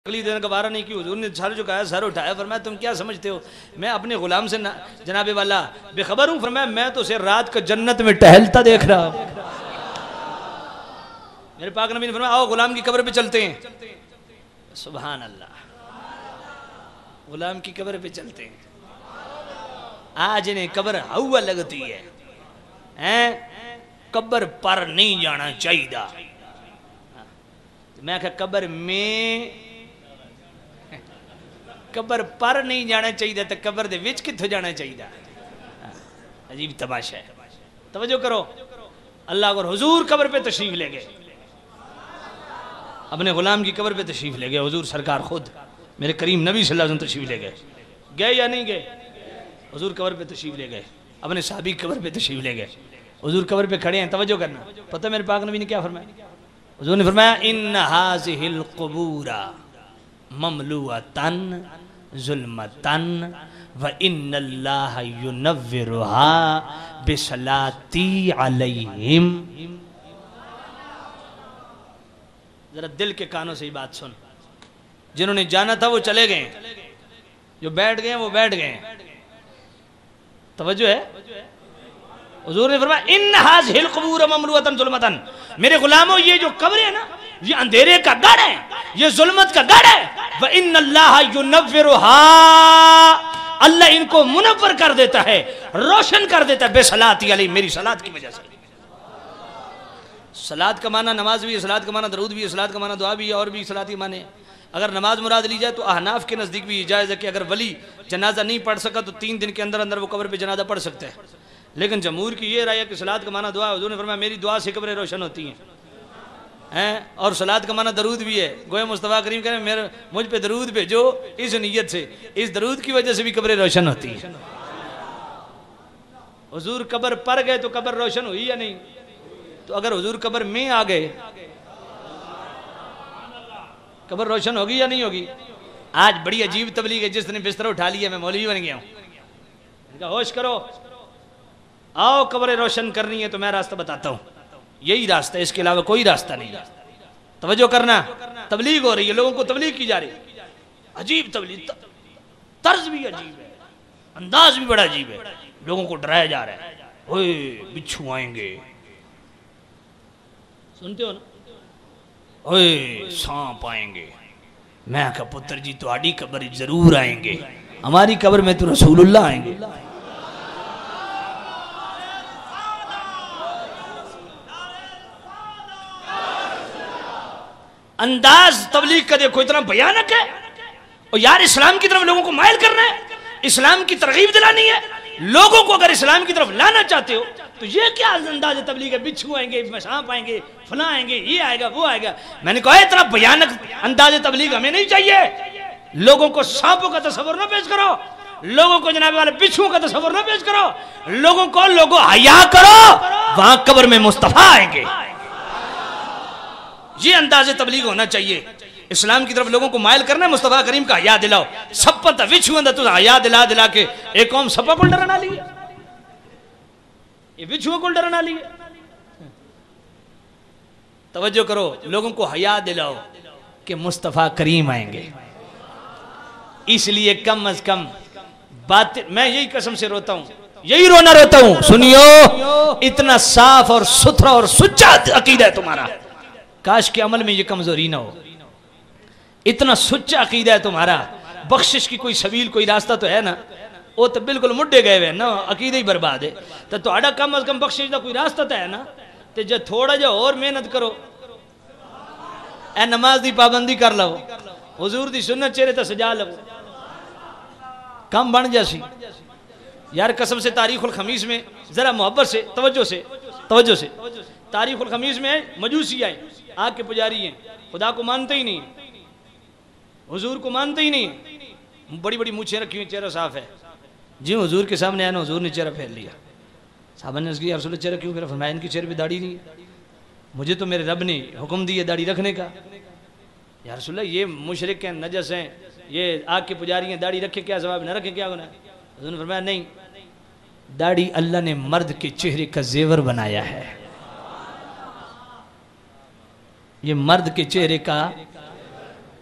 اگلی دن گوارہ نہیں کی، حضور نے سر جھکایا، سر اٹھایا، فرمایا تم کیا سمجھتے ہو میں اپنے غلام سے جناب والا بے خبر ہوں؟ فرمایا میں تو اسے رات کو جنت میں ٹہلتا دیکھ رہا ہوں۔ میرے پاک نبی نے فرمایا آؤ غلام کی قبر پہ چلتے ہیں۔ سبحان اللہ، غلام کی قبر پہ چلتے ہیں۔ آج انہیں قبر ہوا لگتی ہے، قبر پر نہیں جانا چاہیے۔ میں کہا قبر میں قبر پر نہیں جانا چاہیے تو قبر دے وچ کتھوں جانا چاہیے؟ عجیب تماشا ہے۔ توجہ کرو، اللہ اور حضور قبر پہ تشریف لے گئے، اپنے غلام کی قبر پہ تشریف لے گئے، حضور سرکار خود میرے کریم نبی صلی اللہ علیہ وسلم تشریف لے گئے۔ گئے یا نہیں گئے؟ حضور قبر پہ تشریف لے گئے، اپنے صحابی قبر پہ تشریف لے گئے، حضور قبر پہ کھڑے ہیں۔ توجہ کرنا، پتہ میرے پاک نبی نے کیا فرمایا؟ حضور نے فرمایا ان هذه القبور مملوءۃ ظلمۃ وان اللہ ینورها بصلاتی علیہم۔ ذرا دل کے کانوں سے یہ بات سن، جنہوں نے جانا تھا وہ چلے گئے، جو بیٹھ گئے وہ بیٹھ گئے۔ توجہ ہے، حضور نے فرمایا ان هذه القبور مملوءۃ ظلمۃ، میرے غلاموں یہ جو قبر ہے نا یہ اندھیرے کا گڑھ ہے، یہ ظلمت کا گڑھ ہے، وَإِنَّ اللَّهَ يُنَوِّرُهَا، اللہ ان کو منور کر دیتا ہے، روشن کر دیتا ہے، بے صلاتی علیہ، میری صلاة کی وجہ سے۔ صلاة کا معنی نماز بھی ہے، صلاة کا معنی درود بھی ہے، صلاة کا معنی دعا بھی ہے، اور بھی صلاة کے معنی ہے۔ اگر نماز مراد لی جائے تو احناف کے نزدیک بھی جائز ہے کہ اگر ولی جنازہ نہیں پڑھ سکا تو 3 دن کے اندر اندر وہ قبر پہ جنازہ پڑھ سکتا ہے، لیکن جمہور کی یہ رائے ہے کہ صلاة کا معنی دعا ہے۔ حضور نے فرمایا میری دعا سے قبریں روشن ہوتی ہیں، اور صلاة کا معنی درود بھی ہے، گویا مصطفیٰ کریم کہہ رہے ہیں مجھ پہ درود بھیجو اس نیت سے، اس درود کی وجہ سے بھی قبریں روشن ہوتی ہیں۔ حضور قبر پر گئے تو قبر روشن ہوئی یا نہیں؟ تو اگر حضور قبر میں آ گئے قبر روشن ہوگی یا نہیں ہوگی؟ آج بڑی عجیب تبلیغ ہے، جس نے بستر اٹھا لیا میں مولوی بن گیا ہوں، ان کا ہوش کرو، آؤ قبریں روشن کرنی ہے تو میں راستہ بتاتا ہوں، یہی راستہ ہے، اس کے علاوہ کوئی راستہ نہیں۔ توجہ کرنا، تبلیغ ہو رہی ہے، لوگوں کو تبلیغ کی جا رہی ہے، عجیب تبلیغ، طرز بھی عجیب ہے، انداز بھی بڑا عجیب ہے، لوگوں کو ڈرایا جا رہا ہے، اوئے بچھو آئیں گے، سنتے ہو نا، اوئے سانپ آئیں گے۔ میں کہا پتر جی تو آڈی قبر ضرور آئیں گے، ہماری قبر میں تو رسول اللہ آئیں گے۔ انداز تبلیغ کا دیکھو اتنا بیانک ہے، اور یار اسلام کی طرف لوگوں کو مائل کرنا ہے، اسلام کی ترغیب دلانی ہے، لوگوں کو اگر اسلام کی طرف لانا چاہتے ہو تو یہ کیا انداز تبلیغ ہے؟ بچھو آئیں گے، سانپ آئیں گے، فلاں آئیں گے، یہ آئے گا وہ آئے گا۔ میں نے کہا اتنا بیانک انداز تبلیغ ہمیں نہیں چاہیے، لوگوں کو سانپوں کا تصور نہ پیش کرو، لوگوں کو جناب والے بچھوؤں کا تصور نہ پیش کرو، لوگوں حیا کرو، وہاں قبر میں مصطفیٰ آئیں گے، یہ انداز تبلیغ ہونا چاہیے۔ اسلام کی طرف لوگوں کو مائل کرنا ہے، مصطفیٰ کریم کا حیا دلاؤ، سپا تا وچھو اندر تو حیا دلا دلا کے ایک قوم سپا کو ڈرنا لی ہے، یہ وچھو کو ڈرنا لی ہے۔ توجہ کرو، لوگوں کو حیا دلاؤ کہ مصطفیٰ کریم آئیں گے، اس لیے کم از کم بات، میں یہی قسم سے روتا ہوں، یہی رونا روتا ہوں، سنیو اتنا صاف اور ستھرا اور سچا عقیدہ ہے تمہارا، کاش کے عمل میں یہ کمزوری نہ ہو، اتنا سچا عقیدہ ہے تمہارا، بخشش کی کوئی سبیل کوئی راستہ تو ہے نا، وہ تو بالکل مڈے گئے ہوئے نا، عقیدہ ہی برباد ہے، تو تہاڈا کم از کم بخشش دا کوئی راستہ تو ہے نا، تو جب تھوڑا جا اور محنت کرو، اے نماز دی پابندی کر لو، حضور دی سنت چہرے تے سجا لو، کم بن جاسی۔ یار قسم سے تاریخ الخمیس میں ذرا محبت سے توجہ سے تاریخ الخمیس میں مجوسی آئے، آگ کے پجاری ہیں، خدا کو مانتے ہی نہیں، حضور کو مانتے ہی نہیں، بڑی بڑی مونچھیں رکھی ہوئی، چہرہ صاف ہے، جی حضور کے سامنے آیا نا، حضور نے چہرہ پھیر لیا، صحابہ نے اس کی یا رسول اللہ چہرہ کیوں پھیرا؟ فرمایا ان کی چہرے پہ داڑھی نہیں ہے، مجھے تو میرے رب نے حکم دی ہے داڑھی رکھنے کا۔ یا رسول اللہ یہ مشرک ہیں، نجس ہیں، یہ آگ کے پجاری ہیں، داڑھی رکھے کیا ثواب، نہ رکھے کیا گناہ؟ حضور نے فرمایا نہیں، داڑھی اللہ نے مرد کے چہرے کا زیور بنایا ہے، یہ مرد کے چہرے کا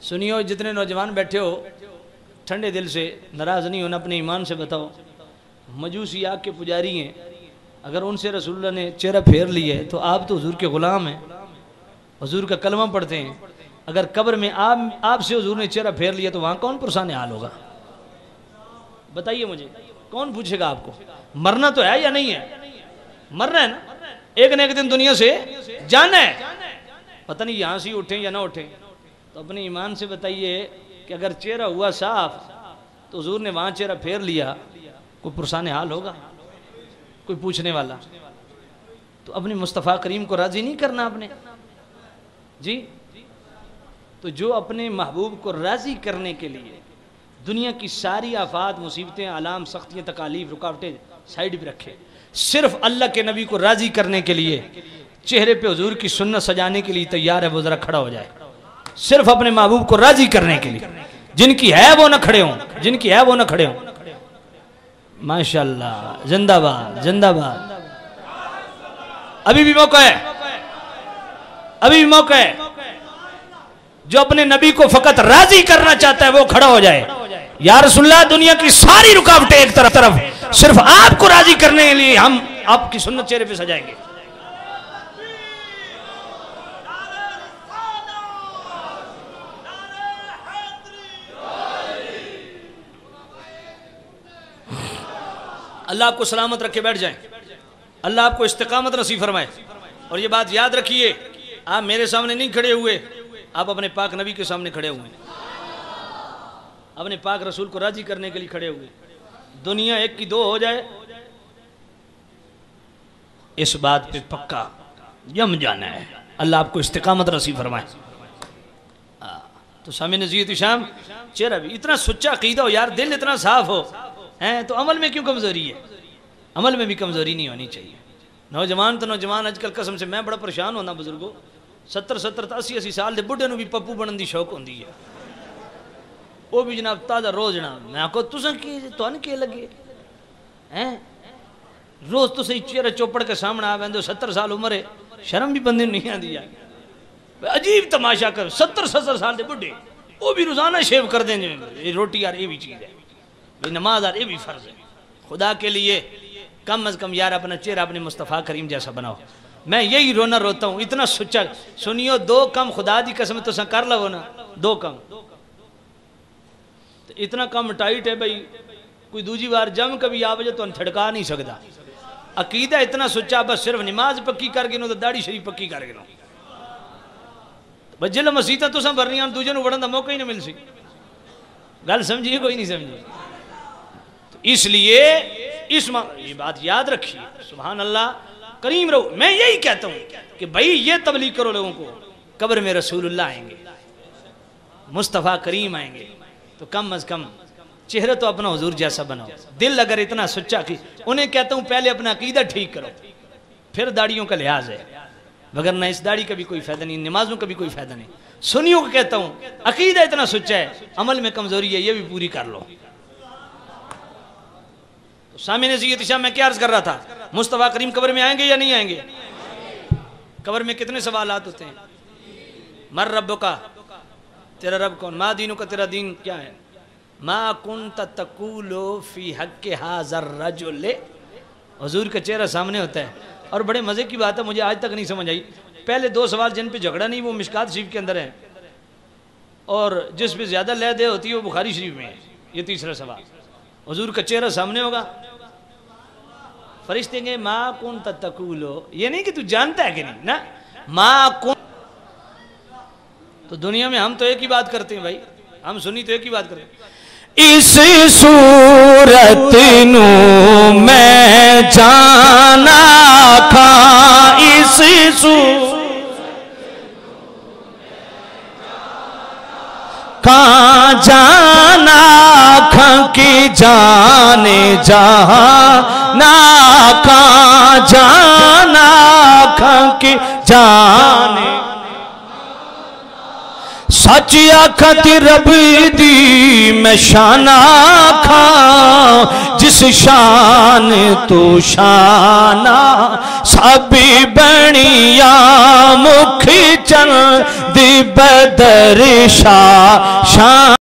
सुनियो जितने नौजवान बैठे हो, ठंडे दिल से, नाराज नहीं होना, अपने ईमान से बताओ। मजूसी आग के पुजारी हैं, अगर उनसे रसूलुल्लाह ने चेहरा फेर लिया है तो आप तो हुजूर के गुलाम हैं, हुजूर का कलमा पढ़ते हैं। अगर कब्र में आपसे हुजूर ने चेहरा फेर लिया तो वहाँ कौन पुरसान हाल होगा? बताइए मुझे, कौन पूछेगा आपको? मरना तो है या नहीं है? मरना है ना, एक न एक दिन दुनिया से जाना है। पता नहीं यहाँ से उठें या ना उठें। तो अपने ईमान से बताइए कि अगर चेहरा हुआ साफ तो हुजूर ने वहाँ चेहरा फेर लिया, कोई पुरसान हाल होगा? कोई पूछने वाला? तो अपने मुस्तफ़ा करीम को राज़ी नहीं करना आपने जी। तो जो अपने महबूब को राज़ी करने के लिए दुनिया की सारी आफात, मुसीबतें, आलाम, सख्तियाँ, तकालीफ, रुकावटें साइड पे रखे, सिर्फ अल्लाह के नबी को राज़ी करने के लिए चेहरे पे हुजूर की सुन्नत सजाने के लिए तैयार है, वो ज़रा खड़ा हो जाए। सिर्फ अपने महबूब को राज़ी करने के लिए। जिनकी है वो ना खड़े हों, जिनकी है वो ना खड़े हों। माशाअल्लाह, जिंदाबाद जिंदाबाद। अभी भी मौका है, अभी भी मौका है। जो अपने नबी को फकत राजी करना चाहता है वो खड़ा हो जाए। या रसूलल्लाह, दुनिया की सारी रुकावटें एक तरफ, सिर्फ आपको राजी करने के लिए हम आपकी सुन्नत चेहरे पे सजाएंगे। अल्लाह आपको सलामत रखे, बैठ जाएं। अल्लाह आपको इस्तिकामत नसीब फरमाए। और ये बात याद रखिए, आप मेरे सामने नहीं खड़े हुए, आप अपने पाक नबी के सामने खड़े हुए, अपने पाक रसूल को राजी करने के लिए खड़े हुए। दुनिया एक की दो हो जाए, इस बात पे पक्का जम जाना है। अल्लाह आपको इस्तिकामत नसीब फरमाए। तो सामने नज़ीयत शाम, चेहरा भी इतना सच्चा अकीदा हो यार, दिल इतना साफ हो हैं, तो अमल में क्यों कमज़ोरी है? अमल में भी कमज़ोरी नहीं होनी चाहिए। नौजवान तो नौजवान अजकल कसम से मैं बड़ा परेशान होना बुजुर्गो, 70-70 तो 80-80 साल के बुढ़े भी पप्पू बनने की शौक होती है। वो भी जनाब ताज़ा रोज जनाब, मैं आखो तुसें की तुहानू के लगे हैं, रोज तुसें चेहरा चौपड़ के सामने आ बैठे, 70 साल उम्र है, शर्म भी बंदे नहीं आती है। अजीब तमाशा कर, 70-70 साल के बुढ़े वो भी रोजाना शेव कर देंगे। रोटी यार ये भी चीज़ है, नमाज यार ये भी फर्ज है। खुदा के लिए कम अज कम यार अपना चेहरा अपने मुस्तफ़ा करीम जैसा बनाओ। मैं यही रोना रोता हूँ, इतना सुच्चा। सुनियो, दो कम खुदा दी कसम तो कर लो ना, दो कम तो इतना कम टाइट है भाई, कोई दूजी बार जम कभी आ वजह तो थड़का नहीं सकता। अकीदा इतना सुच्चा, बस सिर्फ नमाज पक्की कर गिनो तो दाढ़ी शरीफ पक्की कर गिनो, बस जिल मसीता तुसा भरनिया दूजे को बढ़न का मौका ही नहीं मिल सी। गल समझिए, कोई नहीं समझी। इसलिए ये बात याद रखिए, सुभान अल्लाह, करीम रहो। मैं यही कहता हूं कि भाई ये तबलीग करो लोगों को, कब्र में रसूलुल्लाह आएंगे, मुस्तफ़ा करीम आएंगे, तो कम अज कम चेहरा तो अपना हुजूर जैसा बनाओ। दिल अगर इतना सच्चा कि उन्हें कहता हूं पहले अपना अकीदा ठीक करो, फिर दाढ़ियों का लिहाज है, मगर ना इस दाढ़ी का भी कोई फायदा नहीं, नमाजों का भी कोई फायदा नहीं। सुनियों को कहता हूं अकीदा इतना सच्चा है, अमल में कमजोरी है, ये भी पूरी कर लो। तो सामने नज़ीयत शाम मैं क्या अर्ज कर रहा था, मुस्तफ़ा करीम कब्र में आएंगे या नहीं आएंगे? कब्र में कितने सवालात होते हैं? मर रब्बुका, तेरा रब कौन? मा दीनुका, तेरा दीन क्या है? मा कुन्ता तक़ूलु फी हक़्क़ि हाज़र रजुल, हुजूर का चेहरा सामने होता है। और बड़े मज़े की बात है, मुझे आज तक नहीं समझ आई, पहले दो सवाल जिन पे झगड़ा नहीं वो मिशकात शरीफ के अंदर है, और जिस पे ज़्यादा लह दे होती है वो बुखारी शरीफ में है। ये तीसरा सवाल, हुजूर का चेहरा सामने होगा, फरिश्ते कहेंगे मा कुन्ता तक़ूलु, ये नहीं कि तू जानता है कि नहीं ना, मा कुन। तो दुनिया में हम तो एक ही बात करते हैं भाई, हम सुनी तो एक ही बात करते हैं, इस सूरत नू मैं जाना था, इस कहाँ जाना खा की जाने जाना, कहाँ जाना खा की जाने, سچ آکھتی رب دی میں شان آکھاں جس شان تو شانہ سبھی بنیا مکھی چل دی بدر شاہ شان